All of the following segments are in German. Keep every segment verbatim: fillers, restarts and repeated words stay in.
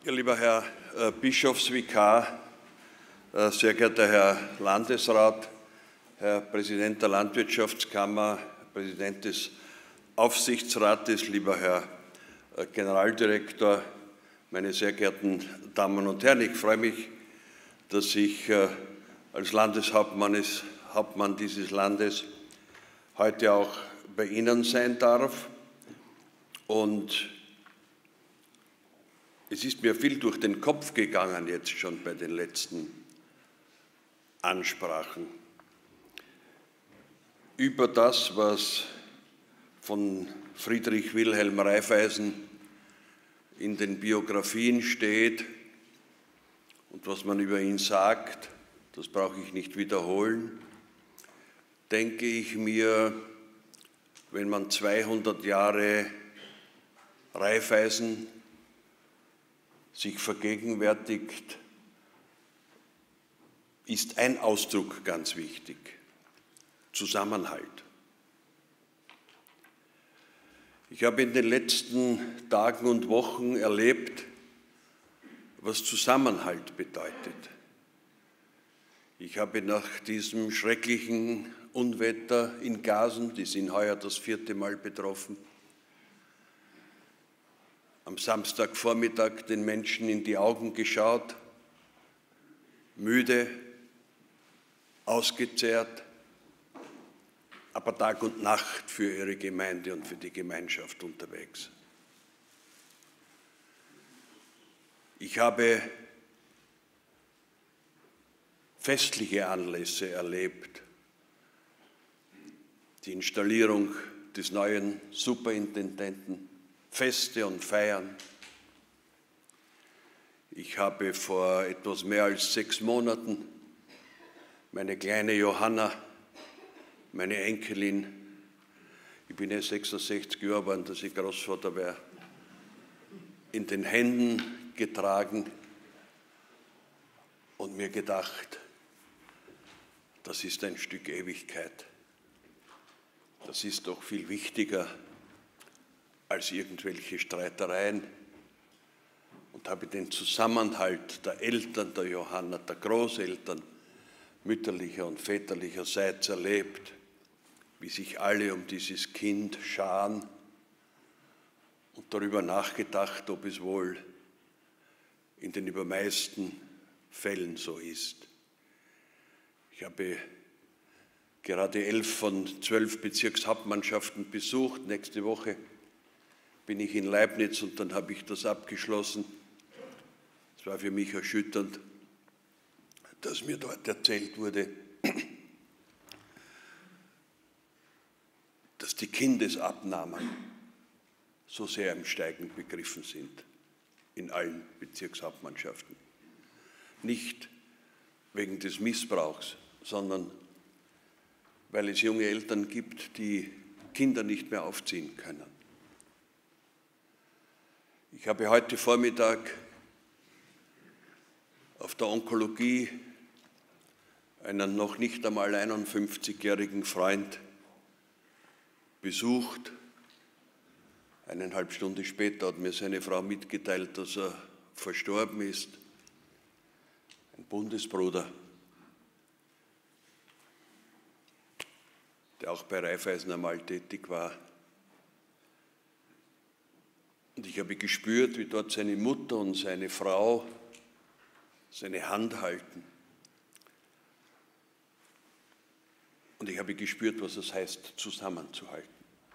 Ja, lieber Herr äh, Bischofsvikar, äh, sehr geehrter Herr Landesrat, Herr Präsident der Landwirtschaftskammer, Präsident des Aufsichtsrates, lieber Herr äh, Generaldirektor, meine sehr geehrten Damen und Herren, ich freue mich, dass ich äh, als Landeshauptmann ist, Hauptmann dieses Landes heute auch bei Ihnen sein darf. Und es ist mir viel durch den Kopf gegangen jetzt schon bei den letzten Ansprachen über das, was von Friedrich Wilhelm Raiffeisen in den Biografien steht und was man über ihn sagt. Das brauche ich nicht wiederholen. Denke ich mir, wenn man zweihundert Jahre Raiffeisen sich vergegenwärtigt, ist ein Ausdruck ganz wichtig: Zusammenhalt. Ich habe in den letzten Tagen und Wochen erlebt, was Zusammenhalt bedeutet. Ich habe nach diesem schrecklichen Unwetter in Gasen, die sind heuer das vierte Mal betroffen, am Samstagvormittag den Menschen in die Augen geschaut, müde, ausgezehrt, aber Tag und Nacht für ihre Gemeinde und für die Gemeinschaft unterwegs. Ich habe festliche Anlässe erlebt, die Installierung des neuen Superintendenten, Feste und Feiern. Ich habe vor etwas mehr als sechs Monaten meine kleine Johanna, meine Enkelin, ich bin ja sechsundsechzig Jahre geworden, dass ich Großvater wäre, in den Händen getragen und mir gedacht, das ist ein Stück Ewigkeit. Das ist doch viel wichtiger als irgendwelche Streitereien, und habe den Zusammenhalt der Eltern der Johanna, der Großeltern mütterlicher und väterlicherseits erlebt, wie sich alle um dieses Kind scharen, und darüber nachgedacht, ob es wohl in den übermeisten Fällen so ist. Ich habe gerade elf von zwölf Bezirkshauptmannschaften besucht. Nächste Woche bin ich in Leibniz und dann habe ich das abgeschlossen. Es war für mich erschütternd, dass mir dort erzählt wurde, dass die Kindesabnahmen so sehr im Steigen begriffen sind in allen Bezirkshauptmannschaften. Nicht wegen des Missbrauchs, sondern weil es junge Eltern gibt, die Kinder nicht mehr aufziehen können. Ich habe heute Vormittag auf der Onkologie einen noch nicht einmal einundfünfzigjährigen Freund besucht. Eineinhalb Stunden später hat mir seine Frau mitgeteilt, dass er verstorben ist. Ein Bundesbruder, der auch bei Raiffeisen einmal tätig war. Und ich habe gespürt, wie dort seine Mutter und seine Frau seine Hand halten. Und ich habe gespürt, was es heißt, zusammenzuhalten.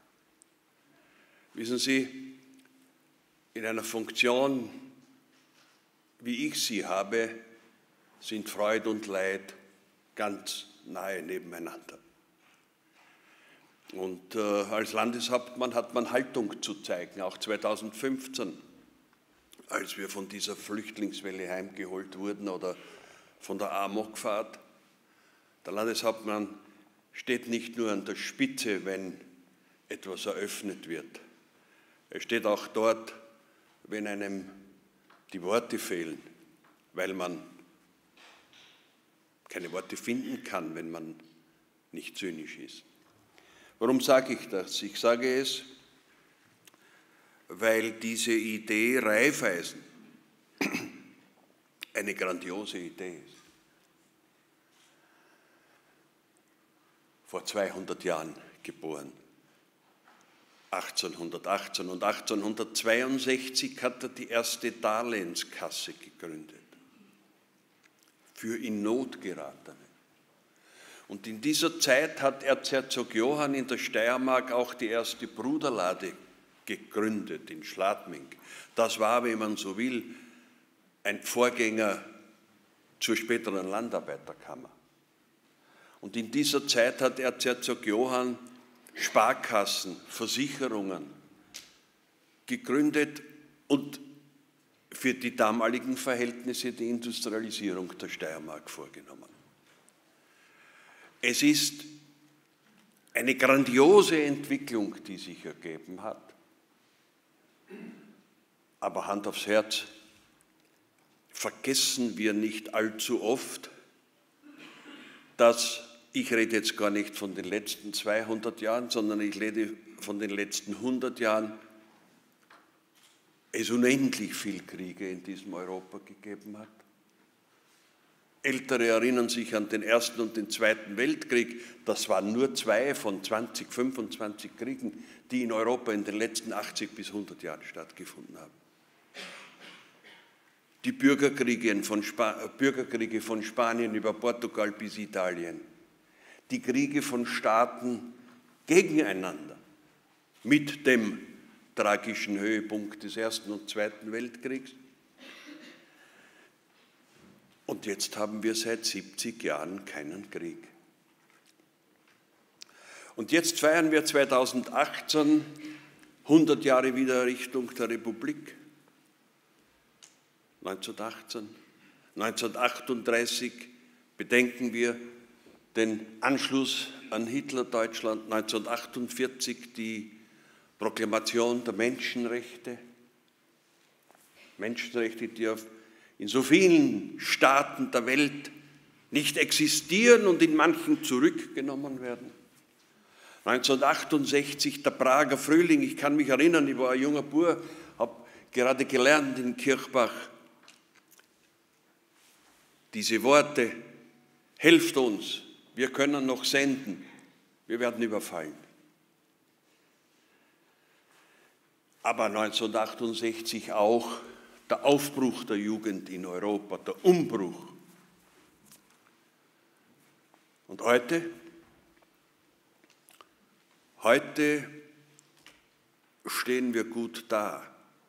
Wissen Sie, in einer Funktion, wie ich sie habe, sind Freude und Leid ganz nahe nebeneinander. Und äh, als Landeshauptmann hat man Haltung zu zeigen, auch zweitausendfünfzehn, als wir von dieser Flüchtlingswelle heimgeholt wurden oder von der Amokfahrt. Der Landeshauptmann steht nicht nur an der Spitze, wenn etwas eröffnet wird. Er steht auch dort, wenn einem die Worte fehlen, weil man keine Worte finden kann, wenn man nicht zynisch ist. Warum sage ich das? Ich sage es, weil diese Idee Raiffeisen eine grandiose Idee ist. Vor zweihundert Jahren geboren, achtzehnhundertachtzehn, und achtzehnhundertzweiundsechzig hat er die erste Darlehenskasse gegründet für in Not Geratene. Und in dieser Zeit hat Erzherzog Johann in der Steiermark auch die erste Bruderlade gegründet in Schladming. Das war, wenn man so will, ein Vorgänger zur späteren Landarbeiterkammer. Und in dieser Zeit hat Erzherzog Johann Sparkassen, Versicherungen gegründet und für die damaligen Verhältnisse die Industrialisierung der Steiermark vorgenommen. Es ist eine grandiose Entwicklung, die sich ergeben hat. Aber Hand aufs Herz, vergessen wir nicht allzu oft, dass, ich rede jetzt gar nicht von den letzten zweihundert Jahren, sondern ich rede von den letzten hundert Jahren, es unendlich viel Kriege in diesem Europa gegeben hat. Ältere erinnern sich an den Ersten und den Zweiten Weltkrieg. Das waren nur zwei von zwanzig, fünfundzwanzig Kriegen, die in Europa in den letzten achtzig bis hundert Jahren stattgefunden haben. Die Bürgerkriege von, Sp- Bürgerkriege von Spanien über Portugal bis Italien. Die Kriege von Staaten gegeneinander mit dem tragischen Höhepunkt des Ersten und Zweiten Weltkriegs. Und jetzt haben wir seit siebzig Jahren keinen Krieg. Und jetzt feiern wir zweitausendachtzehn hundert Jahre Wiedererrichtung der Republik. neunzehnhundertachtzehn, neunzehnhundertachtunddreißig bedenken wir den Anschluss an Hitler-Deutschland, neunzehnhundertachtundvierzig die Proklamation der Menschenrechte, Menschenrechte, die auf in so vielen Staaten der Welt nicht existieren und in manchen zurückgenommen werden. neunzehnhundertachtundsechzig der Prager Frühling, ich kann mich erinnern, ich war ein junger Bub, habe gerade gelernt in Kirchbach, diese Worte, helft uns, wir können noch senden, wir werden überfallen. Aber neunzehnhundertachtundsechzig auch der Aufbruch der Jugend in Europa, der Umbruch. Und heute, heute stehen wir gut da.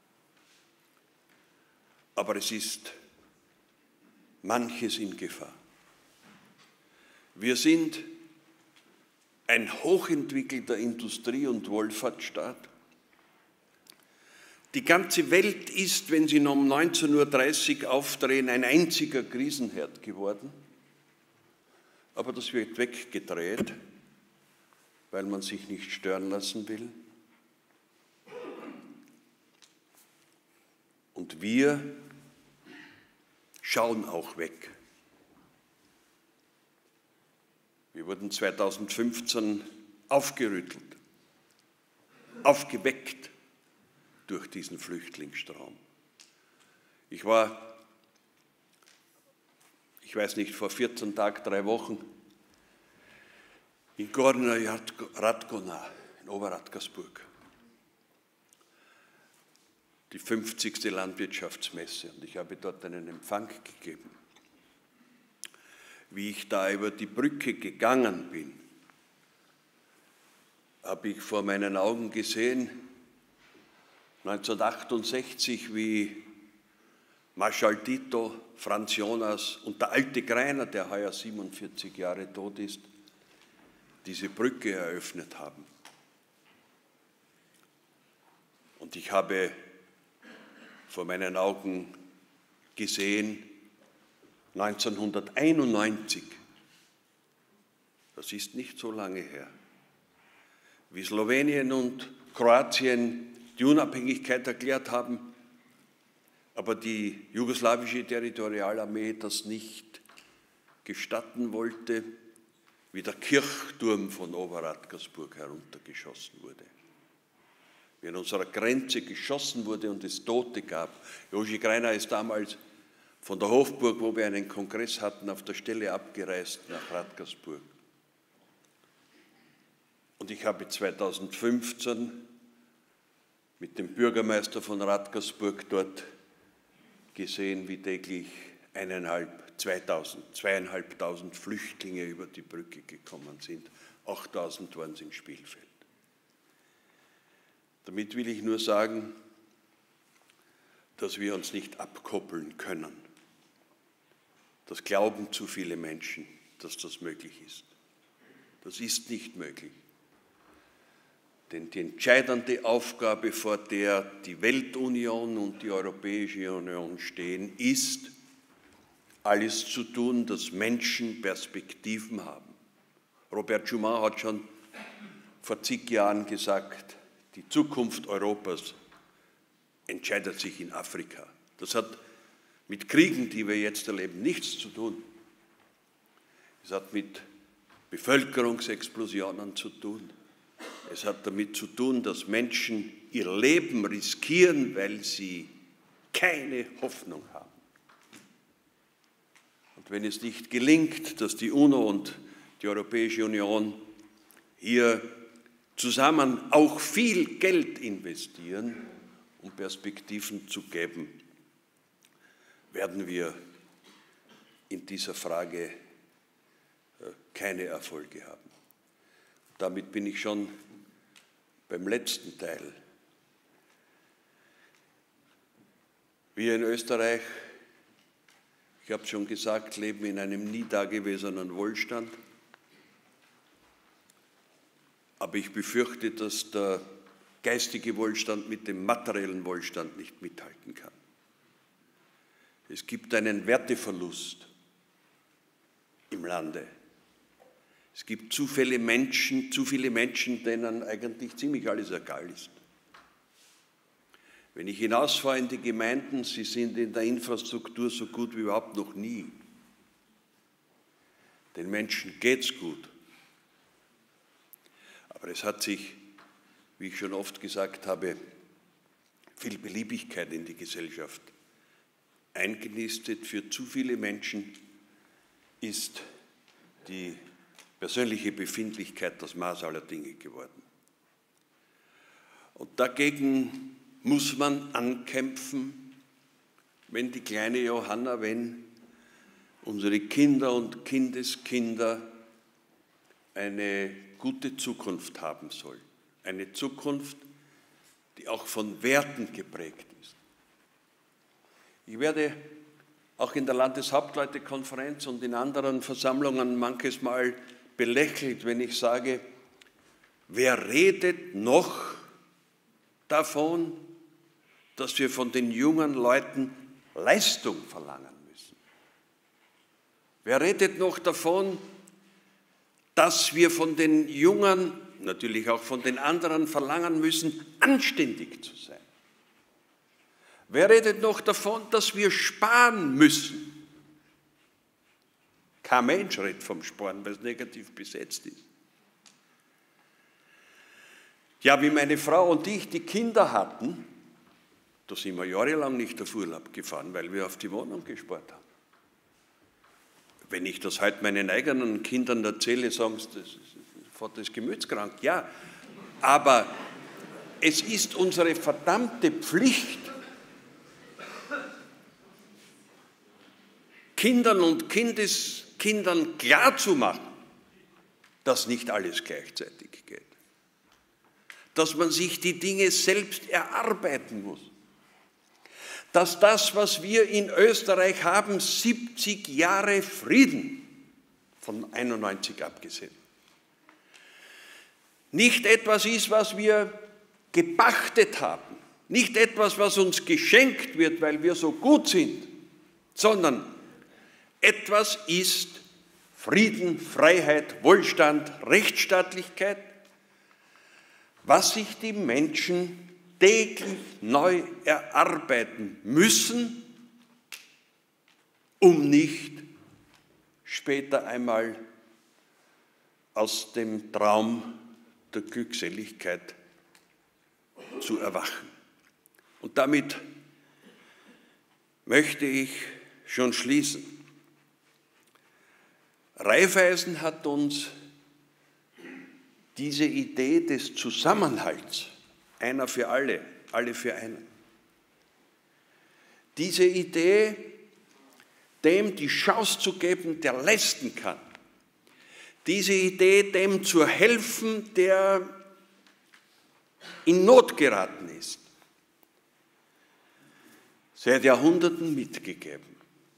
Aber es ist manches in Gefahr. Wir sind ein hochentwickelter Industrie- und Wohlfahrtsstaat. Die ganze Welt ist, wenn Sie um neunzehn Uhr dreißig aufdrehen, ein einziger Krisenherd geworden. Aber das wird weggedreht, weil man sich nicht stören lassen will. Und wir schauen auch weg. Wir wurden zweitausendfünfzehn aufgerüttelt, aufgeweckt durch diesen Flüchtlingsstrom. Ich war, ich weiß nicht, vor vierzehn Tagen, drei Wochen in Gorna Radgona in Oberradkersburg. Die fünfzigste Landwirtschaftsmesse, und ich habe dort einen Empfang gegeben. Wie ich da über die Brücke gegangen bin, habe ich vor meinen Augen gesehen, neunzehnhundertachtundsechzig, wie Marschall Tito, Franz Jonas und der alte Greiner, der heuer siebenundvierzig Jahre tot ist, diese Brücke eröffnet haben. Und ich habe vor meinen Augen gesehen, neunzehnhunderteinundneunzig, das ist nicht so lange her, wie Slowenien und Kroatien die Unabhängigkeit erklärt haben, aber die jugoslawische Territorialarmee das nicht gestatten wollte, wie der Kirchturm von Oberradkersburg heruntergeschossen wurde. Wie an unserer Grenze geschossen wurde und es Tote gab. Joži Greiner ist damals von der Hofburg, wo wir einen Kongress hatten, auf der Stelle abgereist nach Radkersburg. Und ich habe zweitausendfünfzehn mit dem Bürgermeister von Radkersburg dort gesehen, wie täglich eineinhalb, zweitausend, zweieinhalbtausend Flüchtlinge über die Brücke gekommen sind. achttausend waren es in Spielfeld. Damit will ich nur sagen, dass wir uns nicht abkoppeln können. Das glauben zu viele Menschen, dass das möglich ist. Das ist nicht möglich. Denn die entscheidende Aufgabe, vor der die Weltunion und die Europäische Union stehen, ist, alles zu tun, dass Menschen Perspektiven haben. Robert Schuman hat schon vor zig Jahren gesagt, die Zukunft Europas entscheidet sich in Afrika. Das hat mit Kriegen, die wir jetzt erleben, nichts zu tun. Es hat mit Bevölkerungsexplosionen zu tun. Es hat damit zu tun, dass Menschen ihr Leben riskieren, weil sie keine Hoffnung haben. Und wenn es nicht gelingt, dass die UNO und die Europäische Union hier zusammen auch viel Geld investieren, um Perspektiven zu geben, werden wir in dieser Frage keine Erfolge haben. Damit bin ich schon beim letzten Teil. Wir in Österreich, ich habe es schon gesagt, leben in einem nie dagewesenen Wohlstand. Aber ich befürchte, dass der geistige Wohlstand mit dem materiellen Wohlstand nicht mithalten kann. Es gibt einen Werteverlust im Lande. Es gibt zu viele Menschen, zu viele Menschen, denen eigentlich ziemlich alles egal ist. Wenn ich hinausfahre in die Gemeinden, sie sind in der Infrastruktur so gut wie überhaupt noch nie. Den Menschen geht's gut. Aber es hat sich, wie ich schon oft gesagt habe, viel Beliebigkeit in die Gesellschaft eingenistet. Für zu viele Menschen ist die persönliche Befindlichkeit das Maß aller Dinge geworden. Und dagegen muss man ankämpfen, wenn die kleine Johanna, wenn unsere Kinder und Kindeskinder eine gute Zukunft haben soll. Eine Zukunft, die auch von Werten geprägt ist. Ich werde auch in der Landeshauptleutekonferenz und in anderen Versammlungen manches Mal belächelt, wenn ich sage, wer redet noch davon, dass wir von den jungen Leuten Leistung verlangen müssen? Wer redet noch davon, dass wir von den Jungen, natürlich auch von den anderen verlangen müssen, anständig zu sein? Wer redet noch davon, dass wir sparen müssen? Kein Mensch redet vom Sparen, weil es negativ besetzt ist. Ja, wie meine Frau und ich die Kinder hatten, da sind wir jahrelang nicht auf Urlaub gefahren, weil wir auf die Wohnung gespart haben. Wenn ich das heute meinen eigenen Kindern erzähle, sagen sie, das Vater ist gemütskrank. Ja, aber es ist unsere verdammte Pflicht, Kindern und Kindeskindern klarzumachen, dass nicht alles gleichzeitig geht. Dass man sich die Dinge selbst erarbeiten muss. Dass das, was wir in Österreich haben, siebzig Jahre Frieden, von einundneunzig abgesehen, nicht etwas ist, was wir gepachtet haben, nicht etwas, was uns geschenkt wird, weil wir so gut sind, sondern etwas ist Frieden, Freiheit, Wohlstand, Rechtsstaatlichkeit, was sich die Menschen täglich neu erarbeiten müssen, um nicht später einmal aus dem Traum der Glückseligkeit zu erwachen. Und damit möchte ich schon schließen. Raiffeisen hat uns diese Idee des Zusammenhalts, einer für alle, alle für einen, diese Idee, dem die Chance zu geben, der leisten kann, diese Idee, dem zu helfen, der in Not geraten ist, seit Jahrhunderten mitgegeben.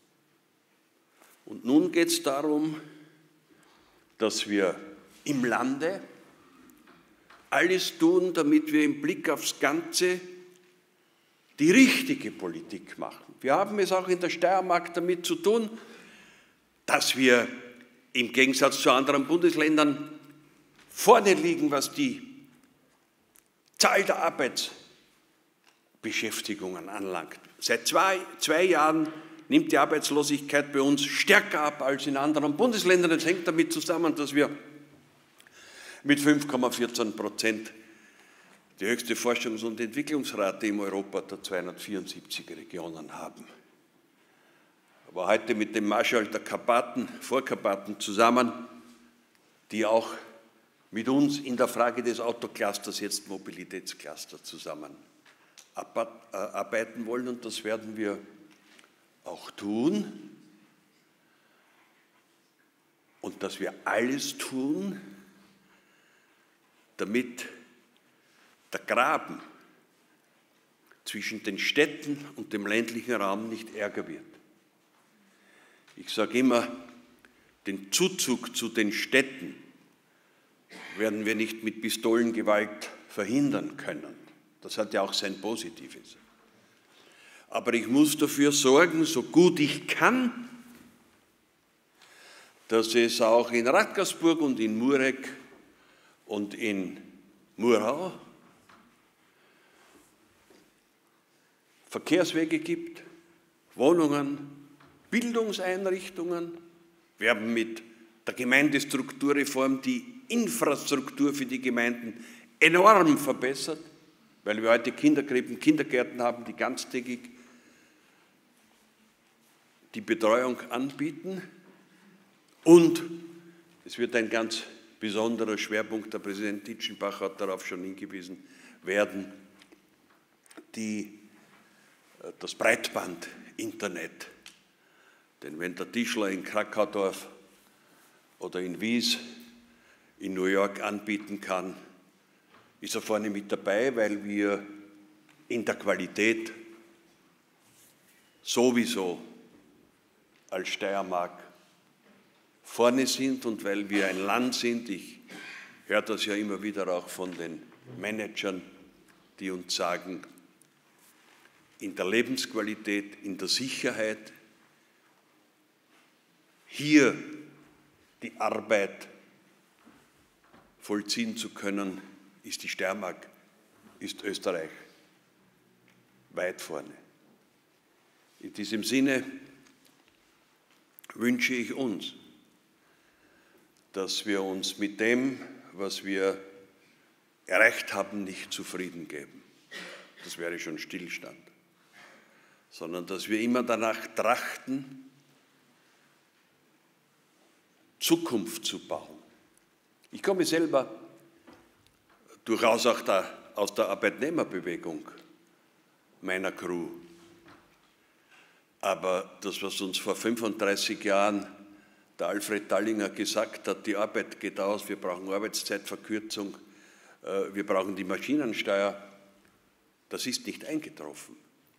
Und nun geht es darum, dass wir im Lande alles tun, damit wir im Blick aufs Ganze die richtige Politik machen. Wir haben es auch in der Steiermark damit zu tun, dass wir im Gegensatz zu anderen Bundesländern vorne liegen, was die Zahl der Arbeitsbeschäftigungen anlangt. Seit zwei, zwei Jahren nimmt die Arbeitslosigkeit bei uns stärker ab als in anderen Bundesländern. Das hängt damit zusammen, dass wir mit fünf Komma vierzehn Prozent die höchste Forschungs- und Entwicklungsrate im Europa der zweihundertvierundsiebzig Regionen haben. Aber heute mit dem Marschall der Karpaten, Vorkarpaten zusammen, die auch mit uns in der Frage des Autoclusters, jetzt Mobilitätscluster, zusammen arbeiten wollen. Und das werden wir auch tun. Und dass wir alles tun, damit der Graben zwischen den Städten und dem ländlichen Raum nicht ärger wird. Ich sage immer, den Zuzug zu den Städten werden wir nicht mit Pistolengewalt verhindern können. Das hat ja auch sein Positives. Aber ich muss dafür sorgen, so gut ich kann, dass es auch in Radgersburg und in Murek und in Murau Verkehrswege gibt, Wohnungen, Bildungseinrichtungen. Wir haben mit der Gemeindestrukturreform die Infrastruktur für die Gemeinden enorm verbessert, weil wir heute Kinderkrippen, Kindergärten haben, die ganztägig die Betreuung anbieten. Und es wird ein ganz besonderer Schwerpunkt, der Präsident Ditschenbach hat darauf schon hingewiesen, werden, die, das Breitband-Internet. Denn wenn der Tischler in Krakaudorf oder in Wies in New York anbieten kann, ist er vorne mit dabei, weil wir in der Qualität sowieso als Steiermark vorne sind und weil wir ein Land sind, ich höre das ja immer wieder auch von den Managern, die uns sagen, in der Lebensqualität, in der Sicherheit, hier die Arbeit vollziehen zu können, ist die Steiermark, ist Österreich weit vorne. In diesem Sinne wünsche ich uns, dass wir uns mit dem, was wir erreicht haben, nicht zufrieden geben. Das wäre schon Stillstand. Sondern dass wir immer danach trachten, Zukunft zu bauen. Ich komme selber durchaus auch da, aus der Arbeitnehmerbewegung meiner Crew. Aber das, was uns vor fünfunddreißig Jahren der Alfred Tallinger gesagt hat, die Arbeit geht aus, wir brauchen Arbeitszeitverkürzung, wir brauchen die Maschinensteuer, das ist nicht eingetroffen.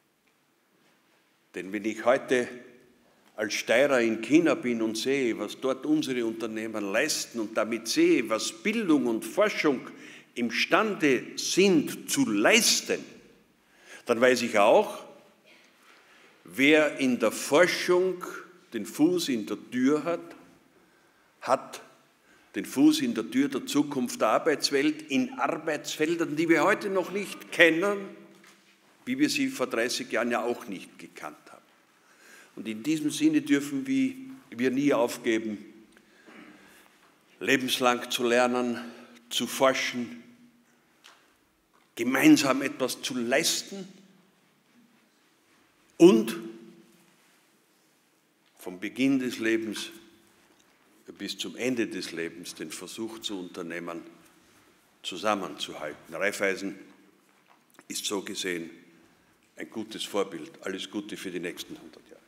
Denn wenn ich heute als Steirer in China bin und sehe, was dort unsere Unternehmen leisten und damit sehe, was Bildung und Forschung imstande sind zu leisten, dann weiß ich auch, wer in der Forschung den Fuß in der Tür hat, hat den Fuß in der Tür der Zukunft der Arbeitswelt in Arbeitsfeldern, die wir heute noch nicht kennen, wie wir sie vor dreißig Jahren ja auch nicht gekannt haben. Und in diesem Sinne dürfen wir nie aufgeben, lebenslang zu lernen, zu forschen, gemeinsam etwas zu leisten und vom Beginn des Lebens bis zum Ende des Lebens den Versuch zu unternehmen, zusammenzuhalten. Raiffeisen ist so gesehen ein gutes Vorbild. Alles Gute für die nächsten hundert Jahre.